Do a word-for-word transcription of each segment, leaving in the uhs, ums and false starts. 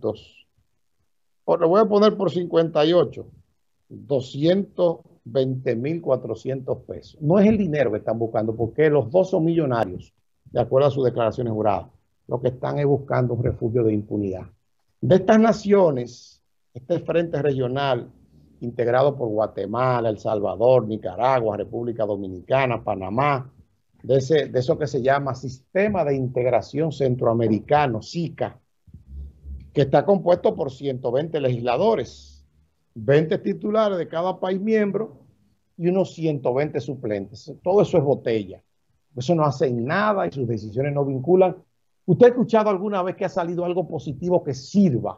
puntos, por, lo voy a poner por cincuenta y ocho, doscientos veinte mil cuatrocientos pesos. No es el dinero que están buscando, porque los dos son millonarios, de acuerdo a sus declaraciones juradas. Lo que están es buscando un refugio de impunidad. De estas naciones, este frente regional integrado por Guatemala, El Salvador, Nicaragua, República Dominicana, Panamá, de, ese, de eso que se llama Sistema de Integración Centroamericano, SICA, que está compuesto por ciento veinte legisladores, veinte titulares de cada país miembro y unos ciento veinte suplentes. Todo eso es botella. Eso no hace nada y sus decisiones no vinculan. ¿Usted ha escuchado alguna vez que ha salido algo positivo que sirva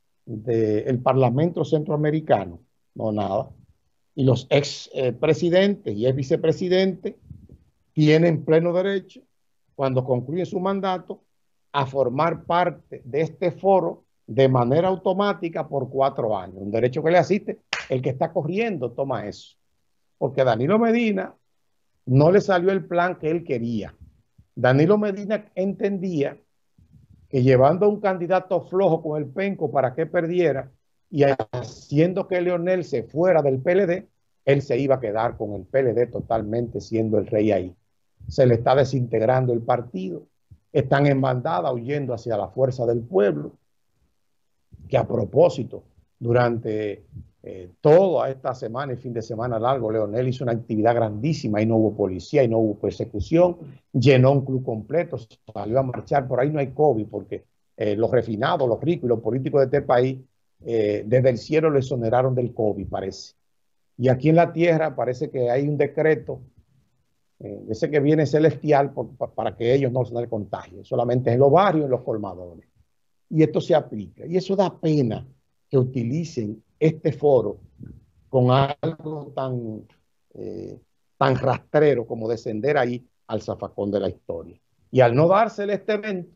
del Parlamento Centroamericano? No, nada. Y los ex eh, presidentes y ex vicepresidentes tienen pleno derecho, cuando concluyen su mandato, a formar parte de este foro de manera automática por cuatro años. Un derecho que le asiste. El que está corriendo toma eso. Porque Danilo Medina no le salió el plan que él quería. Danilo Medina entendía que llevando a un candidato flojo con el penco para que perdiera y haciendo que Leonel se fuera del P L D, él se iba a quedar con el P L D totalmente siendo el rey ahí. Se le está desintegrando el partido. Están en bandada huyendo hacia la fuerza del pueblo, que a propósito, durante eh, toda esta semana y fin de semana largo, Leonel hizo una actividad grandísima y no hubo policía y no hubo persecución, llenó un club completo, salió a marchar, por ahí no hay COVID, porque eh, los refinados, los ricos y los políticos de este país, eh, desde el cielo lo exoneraron del COVID, parece. Y aquí en la tierra parece que hay un decreto, eh, ese que viene celestial, por, para que ellos no se den contagio, solamente en los barrios, en los colmadores. Y esto se aplica. Y eso da pena que utilicen este foro con algo tan, eh, tan rastrero como descender ahí al zafacón de la historia. Y al no dársele este evento,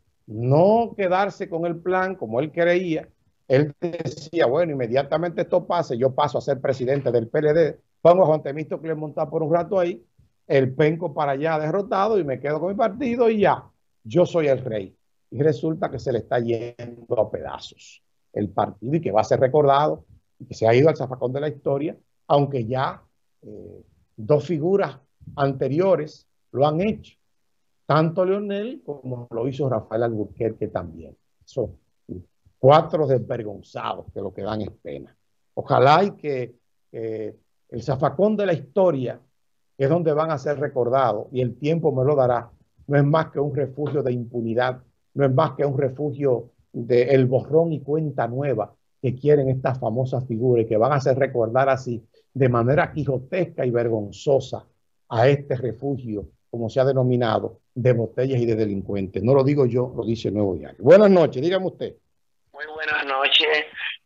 no quedarse con el plan como él creía, él decía, bueno, inmediatamente esto pase, yo paso a ser presidente del P L D, pongo a Juan Temístocles montar por un rato ahí, el penco para allá derrotado y me quedo con mi partido y ya, yo soy el rey. Y resulta que se le está yendo a pedazos el partido y que va a ser recordado y que se ha ido al zafacón de la historia, aunque ya eh, dos figuras anteriores lo han hecho, tanto Leonel como lo hizo Rafael Alburquerque también. Son cuatro desvergonzados que lo que dan es pena. Ojalá y que eh, el zafacón de la historia, que es donde van a ser recordados, y el tiempo me lo dará, no es más que un refugio de impunidad, no es más que un refugio del borrón y cuenta nueva que quieren estas famosas figuras y que van a hacer recordar así de manera quijotesca y vergonzosa a este refugio, como se ha denominado, de botellas y de delincuentes. No lo digo yo, lo dice el Nuevo Diario. Buenas noches, dígame usted. Muy buenas noches.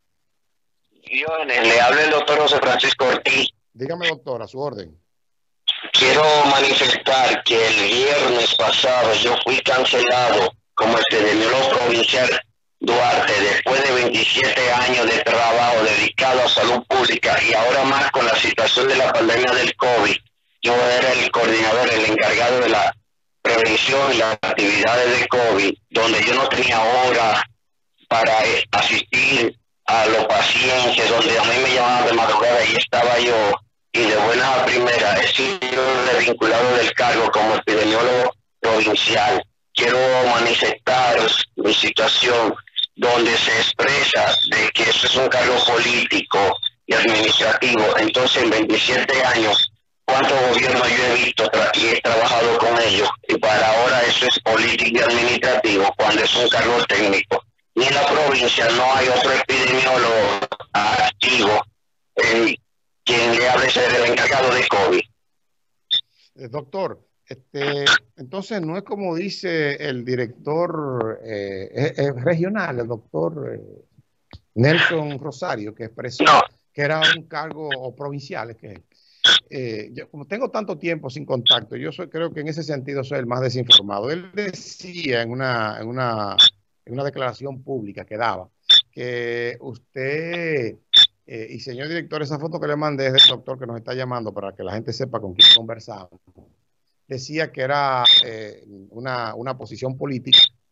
Yo le habla el doctor José Francisco Ortiz. Dígame, doctor, a su orden. Quiero manifestar que el viernes pasado yo fui cancelado como epidemiólogo provincial Duarte después de veintisiete años de trabajo dedicado a salud pública y ahora más con la situación de la pandemia del COVID. Yo era el coordinador, el encargado de la prevención y las actividades de COVID, donde yo no tenía hora para asistir a los pacientes, donde a mí me llamaban de madrugada y estaba yo, y de buena a primera he sido desvinculado del cargo como epidemiólogo provincial. Quiero manifestar mi situación donde se expresa de que eso es un cargo político y administrativo. Entonces, en veintisiete años, ¿cuántos gobiernos yo he visto y he trabajado con ellos? Y para ahora eso es político y administrativo, cuando es un cargo técnico. Ni en la provincia no hay otro epidemiólogo activo eh, quien le hable ser el encargado de COVID. Eh, doctor, este, entonces no es como dice el director eh, eh, eh, regional, el doctor eh, Nelson Rosario, que expresó no. que era un cargo o provincial, que eh, yo, como tengo tanto tiempo sin contacto, yo soy, creo que en ese sentido soy el más desinformado. Él decía en una, en una, en una declaración pública que daba que usted eh, y señor director, esa foto que le mandé es del doctor que nos está llamando para que la gente sepa con quién conversamos. Decía que era eh, una, una posición política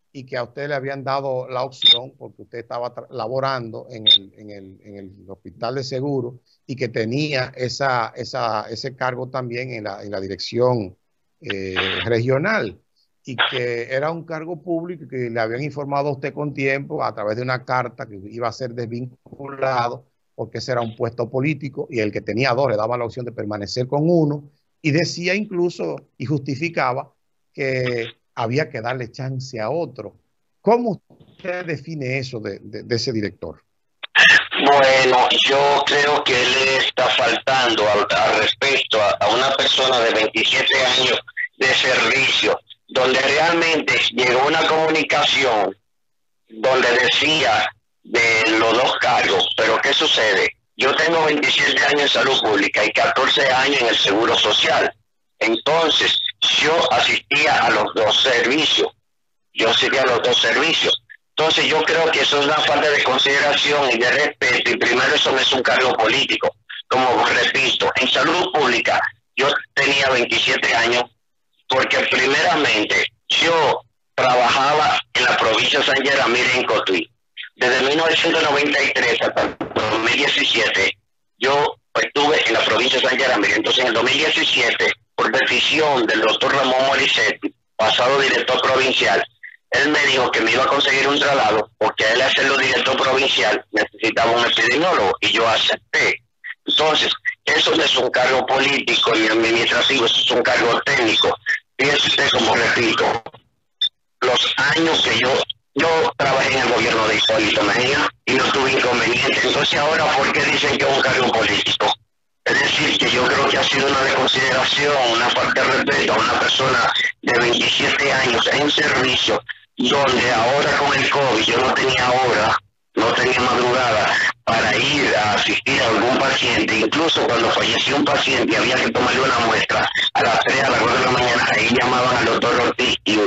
y que a usted le habían dado la opción porque usted estaba laborando en el, en el, en el hospital de seguro y que tenía esa, esa, ese cargo también en la, en la dirección eh, regional y que era un cargo público que le habían informado a usted con tiempo a través de una carta que iba a ser desvinculado porque ese era un puesto político y el que tenía dos le daba la opción de permanecer con uno y decía incluso y justificaba que había que darle chance a otro. ¿Cómo usted define eso de, de, de ese director? Bueno, yo creo que él está faltando al, al respecto a, a una persona de veintisiete años de servicio, donde realmente llegó una comunicación donde decía de los dos cargos, pero ¿qué sucede? Yo tengo veintisiete años en salud pública y catorce años en el seguro social. Entonces, yo asistía a los dos servicios. Yo asistía a los dos servicios. Entonces, yo creo que eso es una falta de consideración y de respeto. Y primero, eso no es un cargo político. Como repito, en salud pública, yo tenía veintisiete años porque primeramente yo trabajaba en la provincia de San Geramir en Cotuí. Desde mil novecientos noventa y tres hasta dos mil diecisiete, yo estuve en la provincia de San Geramir. Entonces, en el dos mil diecisiete, por decisión del doctor Ramón Morissetti, pasado director provincial, él me dijo que me iba a conseguir un traslado porque él hacerlo director provincial necesitaba un epidemiólogo y yo acepté. Entonces, eso no es un cargo político ni administrativo, eso es un cargo técnico. Fíjese usted, como repito, los años que yo yo trabajé en el gobierno de Hipólito Mejía y no tuve inconveniente. Entonces ahora, ¿por qué dicen que es un cargo político? Es decir, que yo creo que ha sido una desconsideración, una falta de respeto a una persona de veintisiete años en servicio, donde ahora con el COVID yo no tenía hora, no tenía madrugada para ir a asistir a algún paciente. Incluso cuando falleció un paciente y había que tomarle una muestra a las tres, a las cuatro de la mañana, ahí llamaban al doctor Ortiz y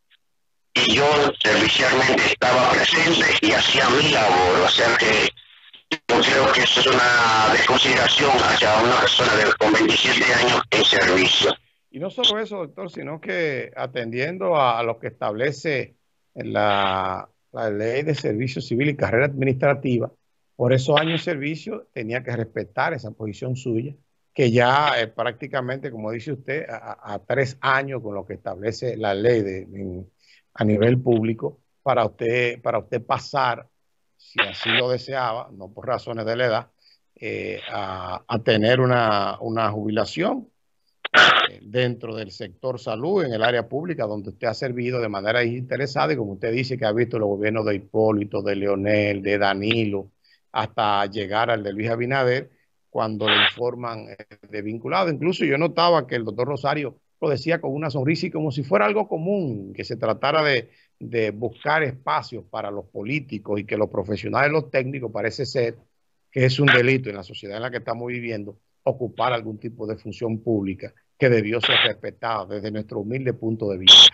y yo servicialmente estaba presente y hacía mi labor. O sea que yo creo que eso es una desconsideración hacia una persona de, con veintisiete años en servicio. Y no solo eso, doctor, sino que atendiendo a, a lo que establece la, la ley de servicio civil y carrera administrativa, por esos años de servicio tenía que respetar esa posición suya, que ya eh, prácticamente, como dice usted, a, a tres años con lo que establece la ley de, de a nivel público para usted, para usted pasar, si así lo deseaba, no por razones de la edad, eh, a, a tener una, una jubilación eh, dentro del sector salud, en el área pública, donde usted ha servido de manera interesada y como usted dice que ha visto los gobiernos de Hipólito, de Leonel, de Danilo, hasta llegar al de Luis Abinader, cuando le informan eh, de vinculado. Incluso yo notaba que el doctor Rosario lo decía con una sonrisa y como si fuera algo común, que se tratara de, de buscar espacios para los políticos y que los profesionales, los técnicos, parece ser que es un delito en la sociedad en la que estamos viviendo, ocupar algún tipo de función pública que debió ser respetada desde nuestro humilde punto de vista.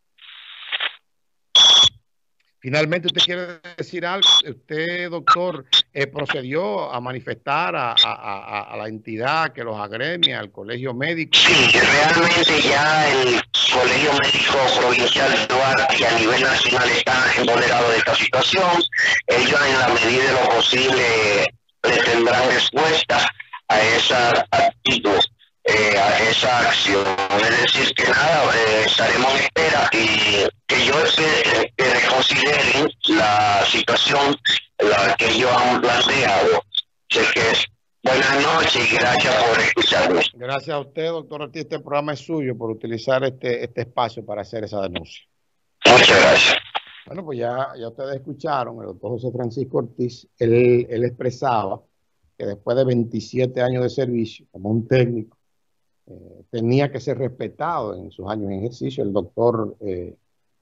Finalmente, ¿usted quiere decir algo? Usted, doctor, eh, procedió a manifestar a, a, a, a la entidad que los agremia, al colegio médico. Sí, realmente ya el colegio médico provincial Duarte y a nivel nacional están empoderados de esta situación. Ellos, en la medida de lo posible, le tendrán respuesta a esa actitud, eh, a esa acción. Es decir, que nada, eh, estaremos en espera y que yo espero que reconsideren la situación la que ellos han planteado. Sé que es buenas noches y gracias por escucharme. Gracias a usted, doctor Ortiz. Este programa es suyo por utilizar este, este espacio para hacer esa denuncia. Muchas gracias. Bueno, pues ya, ya ustedes escucharon, el doctor José Francisco Ortiz, él, él expresaba que después de veintisiete años de servicio como un técnico, eh, tenía que ser respetado en sus años en ejercicio. El doctor eh,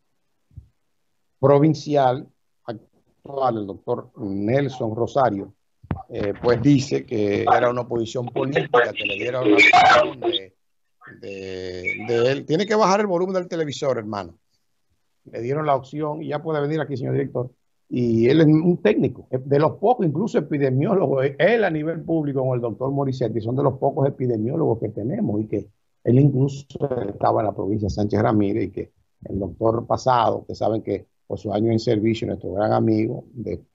provincial actual, el doctor Nelson Rosario, eh, pues dice que era una oposición política que le diera la opción de, de, de él. Tiene que bajar el volumen del televisor, hermano. Le dieron la opción y ya puede venir aquí, señor director. Y él es un técnico, de los pocos, incluso epidemiólogos, él a nivel público con el doctor Morissetti, son de los pocos epidemiólogos que tenemos y que él incluso estaba en la provincia de Sánchez Ramírez y que el doctor pasado, que saben que por su año en servicio, nuestro gran amigo de